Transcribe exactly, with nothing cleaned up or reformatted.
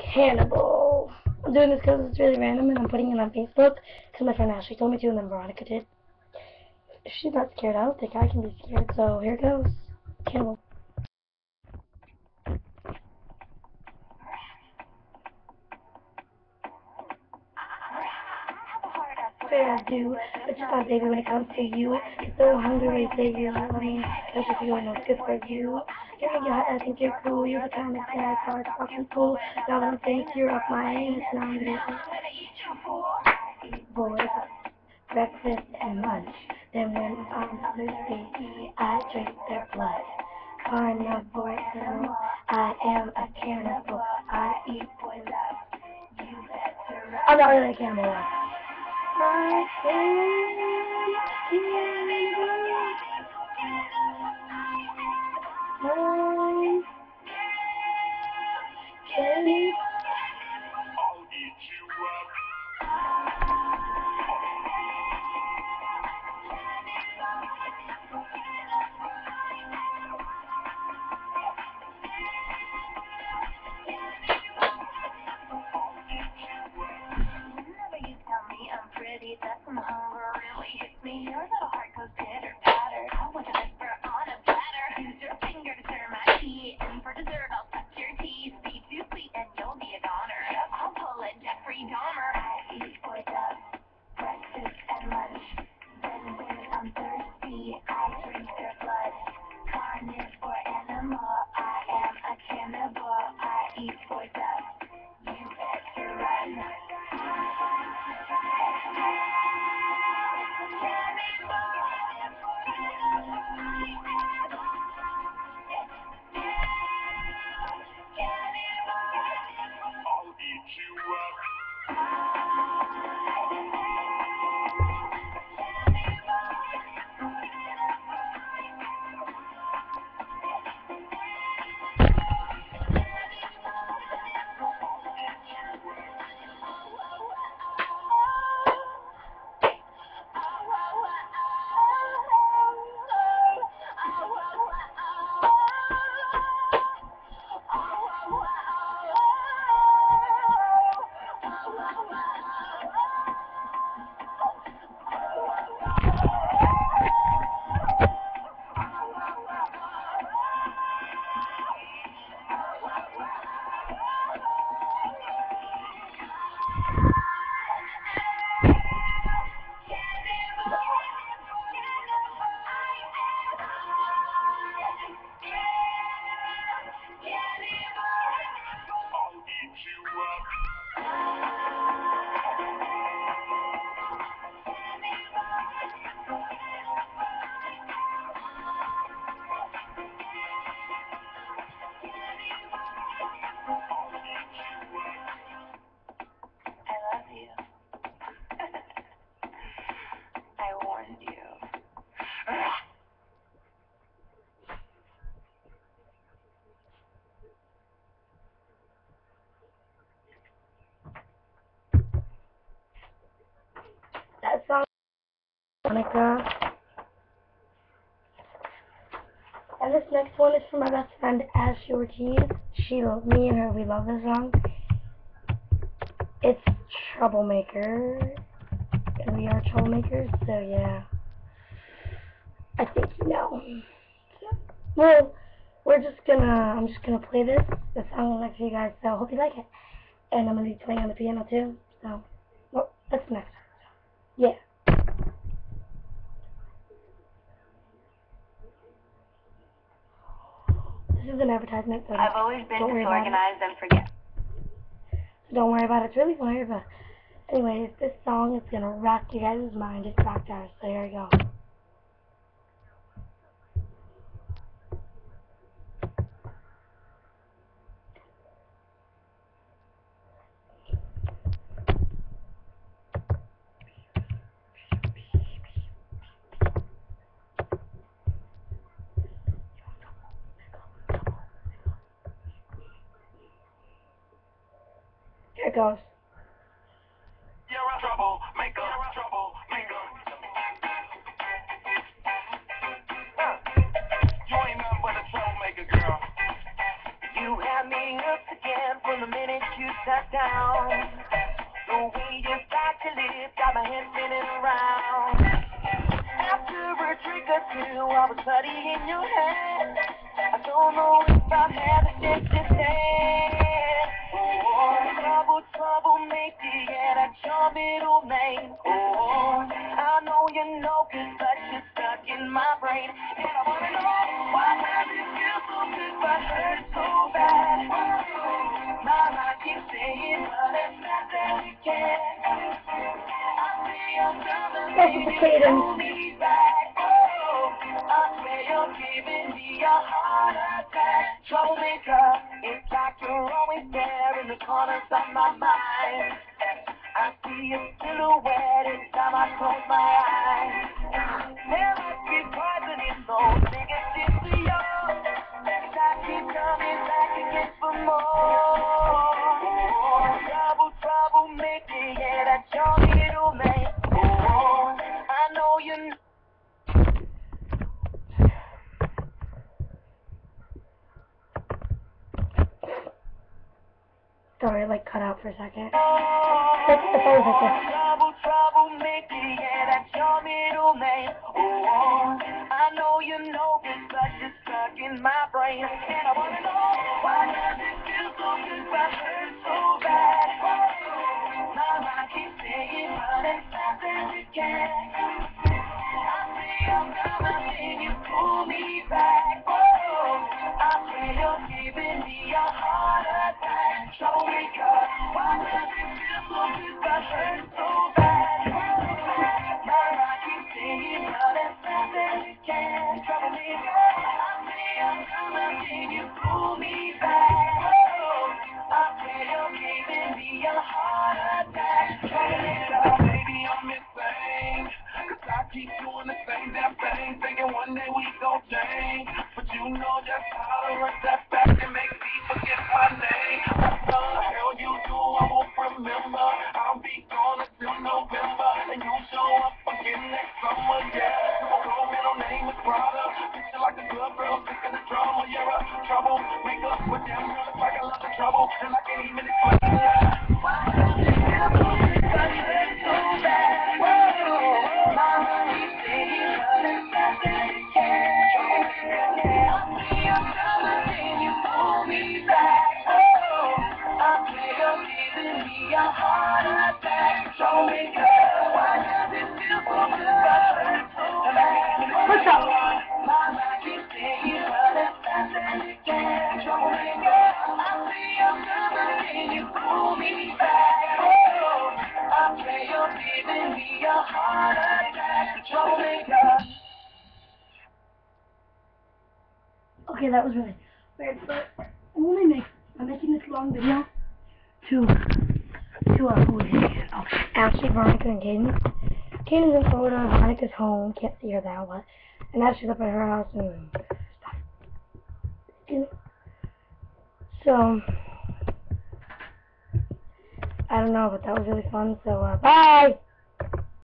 cannibal. I'm doing this because it's really random and I'm putting it on Facebook because my friend Ashley told me to and then Veronica did. If she's not scared, I don't think I can be scared, so here goes. Cannibal. Fair I do, but just not baby when it comes to you. You're so hungry, say you love me. Don't you feel no good for you? You think you're hot, I think you're cool. You're the kind of guy that's hard to fucking fool. Y'all don't think you're up my ass, and I'm gonna eat boys, breakfast and lunch. Then when I'm thirsty, I drink their blood. Carnivore animal, I am a cannibal. I eat boys up. You better run. I'm not really a cannibal. I am a cannibal. I cannibal. I'll eat you up. That's when the hunger really hits me. Your little heart goes pitter patter. I want to whisper on a platter. Use your finger to stir my tea, and for dessert I'll suck your teeth. Be too sweet and you'll be a goner. I'll pull a Jeffrey Dahmer. I eat boys up, breakfast and lunch. Then when I'm thirsty, I drink their blood. Carnivore animal, I am a cannibal. I eat boys up. You better run. That song, Monica. And this next one is from my best friend Ashley Ortiz. She, me and her, we love this song. It's Troublemaker, and we are troublemakers. So yeah, I think you know. So, well, we're just gonna, I'm just gonna play this. The song I like for you guys. So hope you like it. And I'm gonna be playing on the piano too. So, well, that's the next one. Yeah. This is an advertisement, so I've always been don't worry disorganized and forget. So don't worry about it. It's really funny, but anyways, this song is gonna rock you guys' mind. It's rocked ours. So here we go. Here it goes. You're a troublemaker, troublemaker. You ain't nothing but a troublemaker, girl. You had me hooked again from the minute you you sat down. The way you start to live got my head spinning around. After a drink or two, I was studying your head. I don't know if I'm having shit to say. Oh, trouble, trouble, maker, yeah, that's your middle name. Oh, I know you know, cause but you're stuck in my brain. And I wanna know, why does it feel so good but hurt so bad? My mind keeps saying, but it's not that it can. I feel something you pull me back. Oh, I swear you're giving me a heart attack. Troublemaker, it's like you're always there in the corners of my mind. I see a silhouette each time I close my eyes. There must be poison in those fingertips of yours. I keep coming back again for more. Trouble, trouble, maker, yeah, that's your middle name. Oh, I know you know. Sorry, like cut out for a second. Trouble, trouble, maker, yeah, that's your middle name. Oh, I know you know this, but you're stuck in my brain. And I wanna know, why does it feel so good but hurt so bad? My mind keeps saying, but it's not that it can. I feel something, you pull me back. Oh, I swear you're giving me a heart attack. Troublemaker, why does it feel so good but hurt so bad? My mind keeps saying, but it's not that it can. Troublemaker, I feel something, you pull me back. Oh, I swear you're giving me a heart attack. Troublemaker, baby, I'm insane. Cause I keep doing the same damn thing, thinking one day we gon' change. But you know just how to run that back and make me forget my name. What the hell you do, I won't remember. I'll be gone until November, and you'll show up again next summer, yeah. My real middle name is Prada. Picture like a good girl, sick of the drama. You're a troublemaker, but damn girl, it's like I love the trouble, and I can't even explain it. Why does it feel so good, but it hurts so bad? What's up? Okay, that was really weird, but I'm only make, I'm making this long video to to uh, who is it? Oh, Ashley, Veronica, and Caden. Caden's in Florida, Veronica's home, can't see her now, but and Ashley's up at her house and stuff. You know? So I don't know, but that was really fun. So uh, bye.